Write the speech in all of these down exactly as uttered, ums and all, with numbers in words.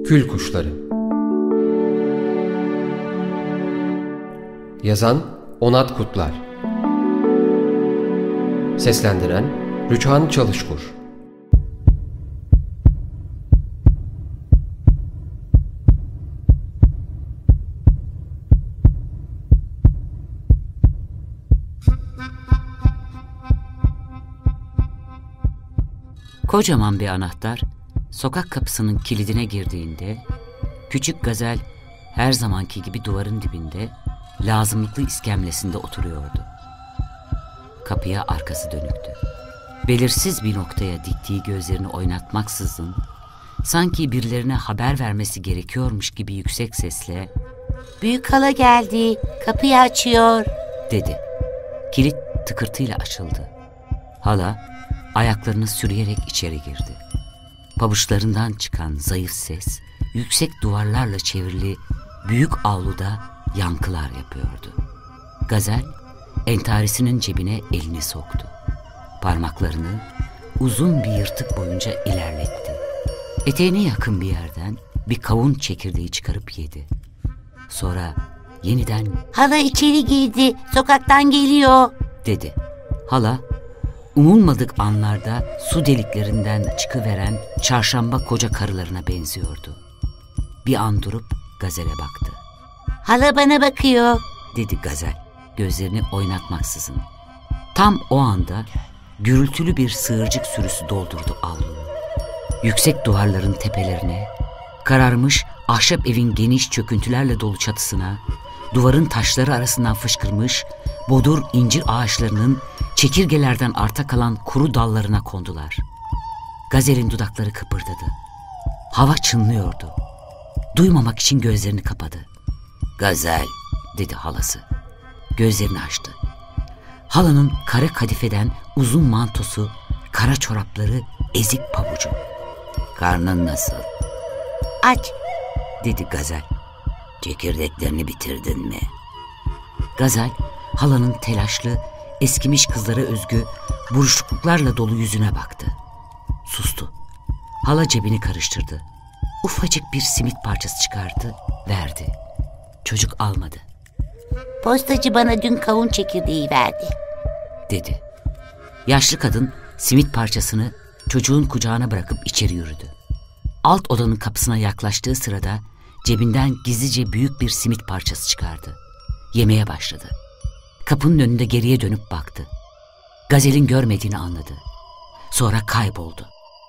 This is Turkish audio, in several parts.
Kül Kuşları. Yazan Onat Kutlar. Seslendiren Rüçhan Çalışkur. Kocaman bir anahtar sokak kapısının kilidine girdiğinde küçük Gazel her zamanki gibi duvarın dibinde lazımlıklı iskemlesinde oturuyordu. Kapıya arkası dönüktü. Belirsiz bir noktaya diktiği gözlerini oynatmaksızın sanki birilerine haber vermesi gerekiyormuş gibi yüksek sesle "Büyük hala geldi, kapıyı açıyor," dedi. Kilit tıkırtıyla açıldı. Hala ayaklarını sürüyerek içeri girdi. Pabuçlarından çıkan zayıf ses yüksek duvarlarla çevrili büyük avluda yankılar yapıyordu. Gazel entarisinin cebine elini soktu. Parmaklarını uzun bir yırtık boyunca ilerletti. Eteğine yakın bir yerden bir kavun çekirdeği çıkarıp yedi. Sonra yeniden "Hala içeri girdi, sokaktan geliyor," dedi. Hala umulmadık anlarda su deliklerinden çıkıveren çarşamba koca karılarına benziyordu. Bir an durup Gazel'e baktı. "Hala bana bakıyor," dedi Gazel gözlerini oynatmaksızın. Tam o anda gürültülü bir sığırcık sürüsü doldurdu avluyu. Yüksek duvarların tepelerine, kararmış ahşap evin geniş çöküntülerle dolu çatısına, duvarın taşları arasından fışkırmış bodur incir ağaçlarının çekirgelerden arta kalan kuru dallarına kondular. Gazel'in dudakları kıpırdadı. Hava çınlıyordu. Duymamak için gözlerini kapadı. "Gazel," dedi halası. Gözlerini açtı. Halanın kara kadifeden uzun mantosu, kara çorapları, ezik pabucu. "Karnın nasıl?" "Aç," dedi Gazel. "Çekirdeklerini bitirdin mi?" Gazel halanın telaşlı, eskimiş kızlara özgü buruşukluklarla dolu yüzüne baktı. Sustu. Hala cebini karıştırdı. Ufacık bir simit parçası çıkardı, verdi. Çocuk almadı. "Postacı bana dün kavun çekirdeği verdi," dedi. Yaşlı kadın simit parçasını çocuğun kucağına bırakıp içeri yürüdü. Alt odanın kapısına yaklaştığı sırada cebinden gizlice büyük bir simit parçası çıkardı. Yemeye başladı. Kapının önünde geriye dönüp baktı. Gazel'in görmediğini anladı. Sonra kayboldu.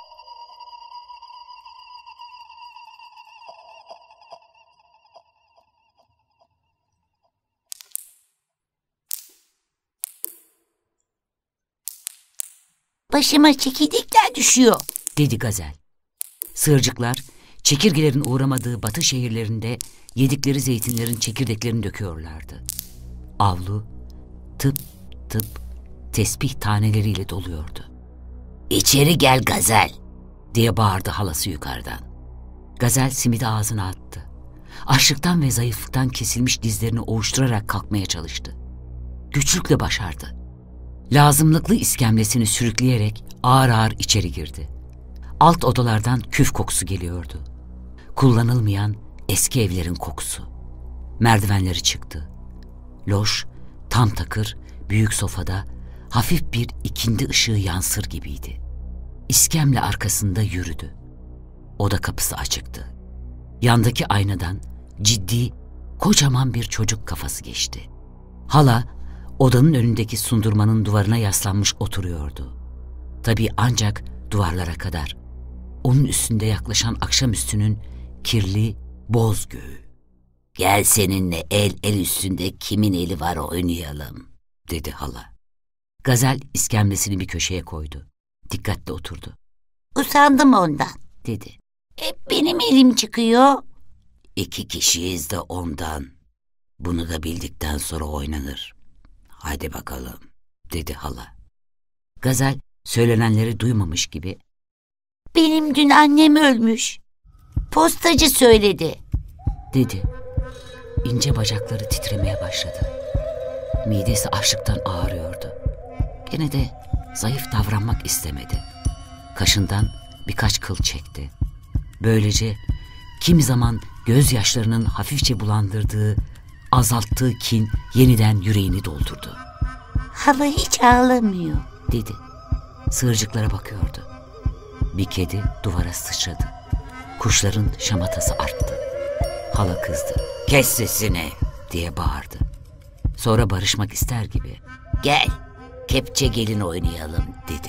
"Başıma çekirdekler düşüyor," dedi Gazel. Sığırcıklar çekirgelerin uğramadığı batı şehirlerinde yedikleri zeytinlerin çekirdeklerini döküyorlardı. Avlu tıp tıp tesbih taneleriyle doluyordu. "İçeri gel Gazel," diye bağırdı halası yukarıdan. Gazel simidi ağzına attı. Açlıktan ve zayıflıktan kesilmiş dizlerini ovuşturarak kalkmaya çalıştı. Güçlükle başardı. Lazımlıklı iskemlesini sürükleyerek ağır ağır içeri girdi. Alt odalardan küf kokusu geliyordu. Kullanılmayan eski evlerin kokusu. Merdivenleri çıktı. Loş, tam takır, büyük sofada hafif bir ikindi ışığı yansır gibiydi. İskemle arkasında yürüdü. Oda kapısı açıktı. Yandaki aynadan ciddi, kocaman bir çocuk kafası geçti. Hala odanın önündeki sundurmanın duvarına yaslanmış oturuyordu. Tabii ancak duvarlara kadar. Onun üstünde yaklaşan akşamüstünün kirli, boz göğü. "Gel seninle el el üstünde kimin eli var oynayalım," dedi hala. Gazel iskemlesini bir köşeye koydu. Dikkatle oturdu. "Usandım ondan," dedi. "Hep benim elim çıkıyor." "İki kişiyiz de ondan. Bunu da bildikten sonra oynanır. Hadi bakalım," dedi hala. Gazel söylenenleri duymamış gibi "Benim dün annem ölmüş. Postacı söyledi," dedi. İnce bacakları titremeye başladı. Midesi açlıktan ağrıyordu. Gene de zayıf davranmak istemedi. Kaşından birkaç kıl çekti. Böylece kimi zaman gözyaşlarının hafifçe bulandırdığı, azalttığı kin yeniden yüreğini doldurdu. Hala hiç ağlamıyor, dedi. Sığırcıklara bakıyordu. Bir kedi duvara sıçradı. Kuşların şamatası arttı. Hala kızdı. Kes sesini diye bağırdı. Sonra barışmak ister gibi gel kepçe gelin oynayalım dedi.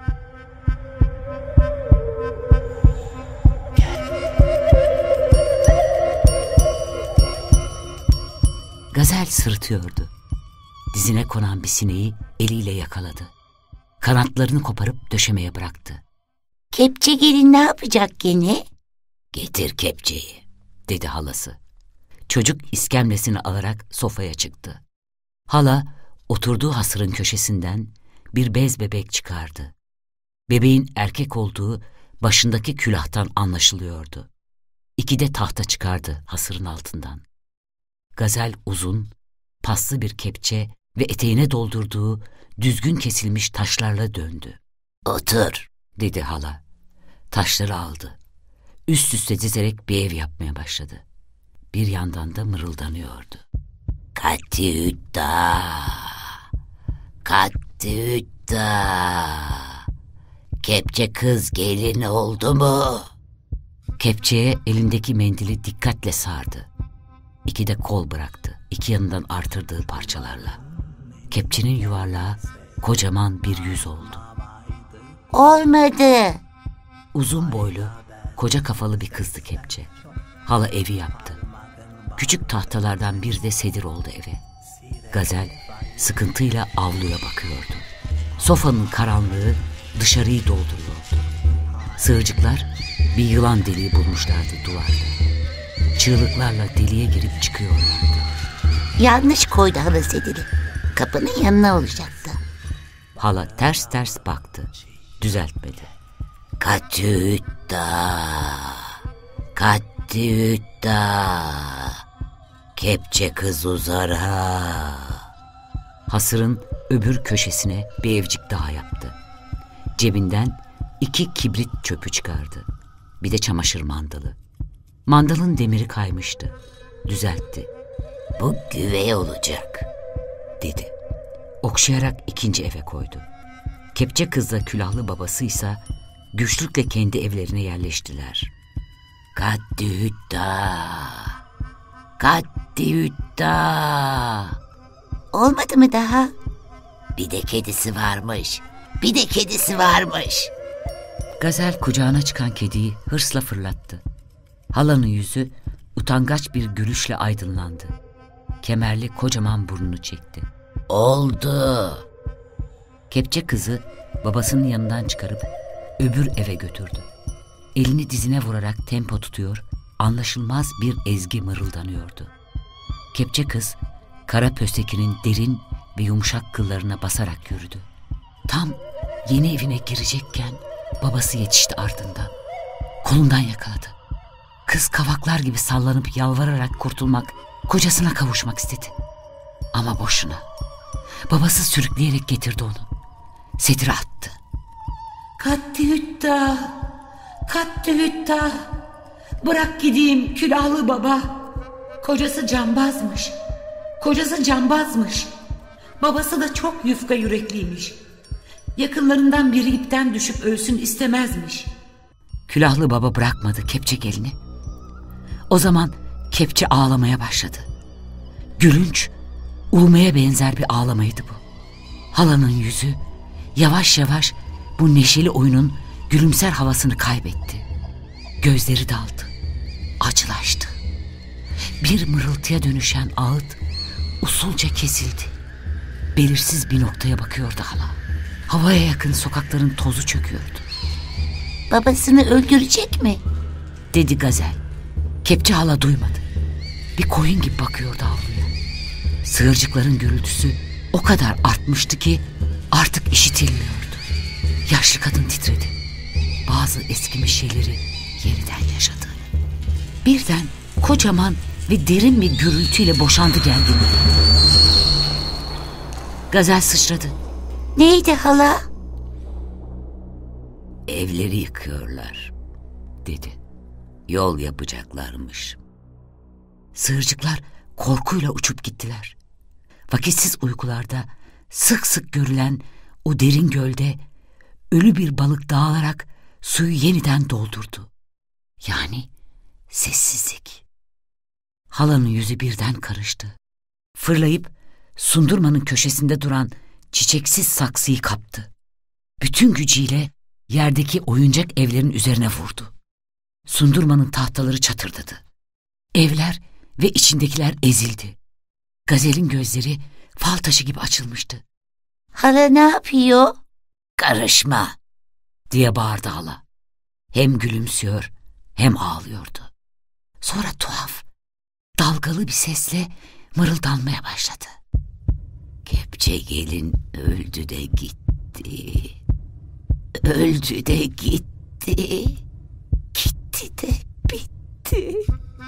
Gazel sırıtıyordu. Dizine konan bir sineği eliyle yakaladı. Kanatlarını koparıp döşemeye bıraktı. Kepçe gelin ne yapacak gene? Getir kepçeyi, dedi halası. Çocuk iskemlesini alarak sofaya çıktı. Hala oturduğu hasırın köşesinden bir bez bebek çıkardı. Bebeğin erkek olduğu başındaki külahtan anlaşılıyordu. İki de tahta çıkardı hasırın altından. Gazel uzun, paslı bir kepçe ve eteğine doldurduğu düzgün kesilmiş taşlarla döndü. Otur, dedi hala. Taşları aldı. Üst üste dizerek bir ev yapmaya başladı. Bir yandan da mırıldanıyordu. Katütta, katütta, kepçe kız gelin oldu mu? Kepçeye elindeki mendili dikkatle sardı. İki de kol bıraktı, iki yanından artırdığı parçalarla. Kepçenin yuvarlağı kocaman bir yüz oldu. Olmadı. Uzun boylu, koca kafalı bir kızdı kepçe. Hala evi yaptı. Küçük tahtalardan bir de sedir oldu eve. Gazel sıkıntıyla avluya bakıyordu. Sofanın karanlığı dışarıyı dolduruyordu. Sığırcıklar bir yılan deliği bulmuşlardı duvarda. Çığlıklarla deliğe girip çıkıyorlardı. Yanlış koydu hala sediri. Kapının yanına olacaktı. Hala ters ters baktı. Düzeltmedi. Katütta, katütta, kepçe kız uzar ha. Hasırın öbür köşesine bir evcik daha yaptı. Cebinden iki kibrit çöpü çıkardı. Bir de çamaşır mandalı. Mandalın demiri kaymıştı. Düzeltti. Bu güvey olacak, dedi. Okşayarak ikinci eve koydu. Kepçe kızla külahlı babasıysa güçlükle kendi evlerine yerleştiler. Katütta, katütta. Olmadı mı daha? Bir de kedisi varmış, bir de kedisi varmış. Gazel kucağına çıkan kediyi hırsla fırlattı. Halanın yüzü utangaç bir gülüşle aydınlandı. Kemerli kocaman burnunu çekti. Oldu. Kepçe kızı babasının yanından çıkarıp öbür eve götürdü. Elini dizine vurarak tempo tutuyor, anlaşılmaz bir ezgi mırıldanıyordu. Kepçe kız kara pöstekinin derin ve yumuşak kıllarına basarak yürüdü. Tam yeni evine girecekken babası yetişti ardından. Kolundan yakaladı. Kız kavaklar gibi sallanıp yalvararak kurtulmak, kocasına kavuşmak istedi. Ama boşuna. Babası sürükleyerek getirdi onu. Sedire attı. Katütta, katütta, bırak gideyim külahlı baba. Kocası cambazmış, kocası cambazmış. Babası da çok yufka yürekliymiş. Yakınlarından biri ipten düşüp ölsün istemezmiş. Külahlı baba bırakmadı kepçe gelini. O zaman kepçe ağlamaya başladı. Gülünç, ulmaya benzer bir ağlamaydı bu. Halanın yüzü yavaş yavaş bu neşeli oyunun gülümser havasını kaybetti. Gözleri daldı, acılaştı. Bir mırıltıya dönüşen ağıt usulca kesildi. Belirsiz bir noktaya bakıyordu hala. Havaya yakın sokakların tozu çöküyordu. Babasını öldürecek mi? Dedi Gazel. Kepçe hala duymadı. Bir koyun gibi bakıyordu avluya. Sığırcıkların gürültüsü o kadar artmıştı ki artık işitilmiyordu. Yaşlı kadın titredi. Bazı eskimiş şeyleri yeniden yaşadı. Birden kocaman ve derin bir gürültüyle boşandı geldi. Gazel sıçradı. Neydi hala? Evleri yıkıyorlar, dedi. yol yapacaklarmış. Sığırcıklar korkuyla uçup gittiler. Vakitsiz uykularda sık sık görülen o derin gölde ölü bir balık dağılarak suyu yeniden doldurdu. Yani sessizlik. Halanın yüzü birden karıştı. Fırlayıp sundurmanın köşesinde duran çiçeksiz saksıyı kaptı. Bütün gücüyle yerdeki oyuncak evlerin üzerine vurdu. Sundurmanın tahtaları çatırdadı. Evler ve içindekiler ezildi. Gazelin gözleri fal taşı gibi açılmıştı. Hala ne yapıyor? Karışma diye bağırdı hala. Hem gülümsüyor hem ağlıyordu. Sonra tuhaf, dalgalı bir sesle mırıldanmaya başladı. Kepçe gelin öldü de gitti. Öldü de gitti. Gitti de bitti.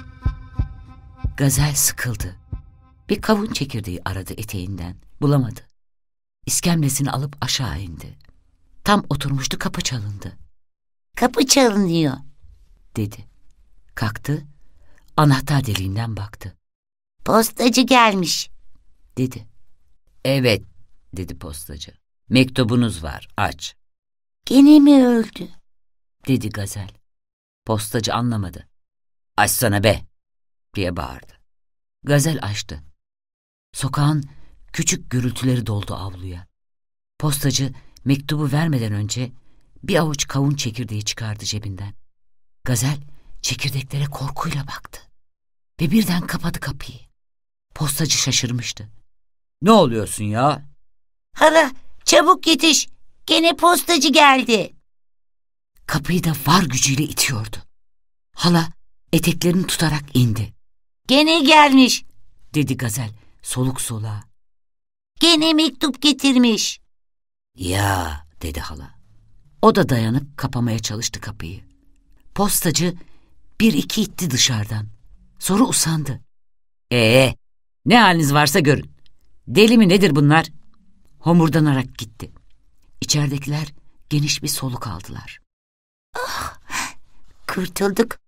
Gazel sıkıldı. Bir kavun çekirdeği aradı eteğinden. Bulamadı. İskemlesini alıp aşağı indi. Tam oturmuştu, kapı çalındı. Kapı çalınıyor dedi. Kalktı, anahtar deliğinden baktı. Postacı gelmiş dedi. Evet dedi postacı. Mektubunuz var, aç. Gene mi öldü? Dedi Gazel. Postacı anlamadı. Açsana be diye bağırdı. Gazel açtı. Sokağın küçük gürültüleri doldu avluya. Postacı mektubu vermeden önce bir avuç kavun çekirdeği çıkardı cebinden. Gazel çekirdeklere korkuyla baktı ve birden kapadı kapıyı. Postacı şaşırmıştı. Ne oluyorsun ya? Hala çabuk yetiş, gene postacı geldi. Kapıyı da var gücüyle itiyordu. Hala eteklerini tutarak indi. Gene gelmiş dedi Gazel soluk soluğa. Gene mektup getirmiş. Ya dedi hala. O da dayanıp kapamaya çalıştı kapıyı. Postacı bir iki itti dışarıdan. Sonra usandı. Ee, ne haliniz varsa görün. Deli mi nedir bunlar? Homurdanarak gitti. İçeridekiler geniş bir soluk aldılar. Ah, kurtulduk.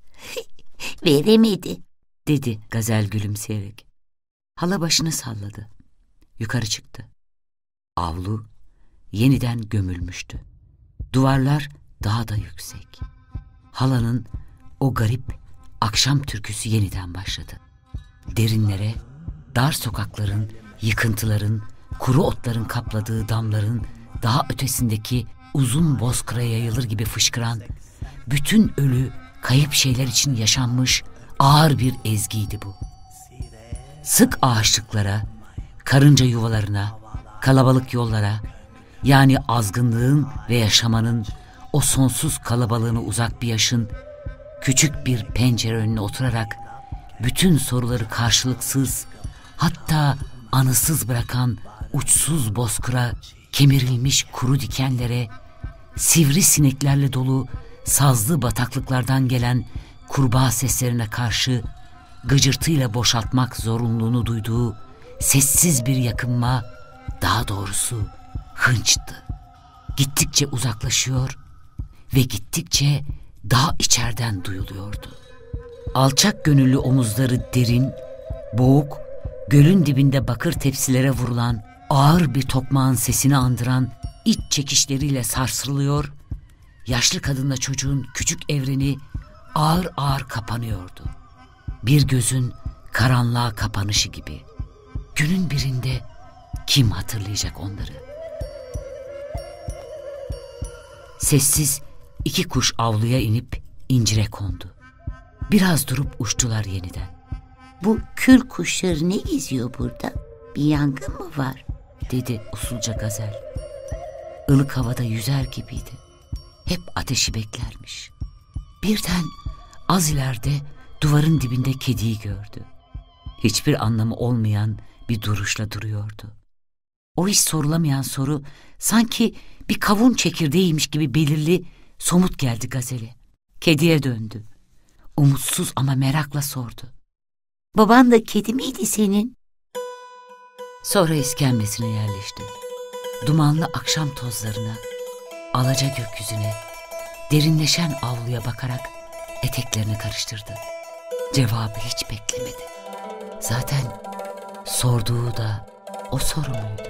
Veremedi dedi Gazel gülümseyerek. Hala başını salladı. Yukarı çıktı. Avlu yeniden gömülmüştü. Duvarlar daha da yüksek. Halanın o garip akşam türküsü yeniden başladı. Derinlere, dar sokakların, yıkıntıların, kuru otların kapladığı damların daha ötesindeki uzun bozkıra yayılır gibi fışkıran, bütün ölü, kayıp şeyler için yaşanmış ağır bir ezgiydi bu. Sık ağaçlıklara, karınca yuvalarına, kalabalık yollara, yani azgınlığın ve yaşamanın o sonsuz kalabalığını uzak bir yaşın, küçük bir pencere önüne oturarak bütün soruları karşılıksız, hatta anısız bırakan uçsuz bozkıra, kemirilmiş kuru dikenlere, sivri sineklerle dolu sazlı bataklıklardan gelen kurbağa seslerine karşı gıcırtıyla boşaltmak zorunluluğunu duyduğu sessiz bir yakınma, daha doğrusu hınçtı. Gittikçe uzaklaşıyor ve gittikçe daha içeriden duyuluyordu. Alçak gönüllü omuzları derin, boğuk, gölün dibinde bakır tepsilere vurulan ağır bir tokmağın sesini andıran iç çekişleriyle sarsılıyor, yaşlı kadınla çocuğun küçük evreni ağır ağır kapanıyordu. Bir gözün karanlığa kapanışı gibi. Günün birinde kim hatırlayacak onları? Sessiz iki kuş avluya inip incire kondu. Biraz durup uçtular yeniden. Bu kül kuşları ne geziyor burada? Bir yangın mı var? Dedi usulca Gazel. Ilık havada yüzer gibiydi. Hep ateşi beklermiş. Birden az ileride duvarın dibinde kediyi gördü. Hiçbir anlamı olmayan bir duruşla duruyordu. O hiç sorulamayan soru sanki bir kavun çekirdeğiymiş gibi belirli, somut geldi Gazel'e. Kediye döndü. Umutsuz ama merakla sordu. Baban da kedi miydi senin? Sonra iskemlesine yerleşti. Dumanlı akşam tozlarına, alaca gökyüzüne, derinleşen avluya bakarak Eteklerini karıştırdı. Cevabı hiç beklemedi. Zaten sorduğu da o soru muydu?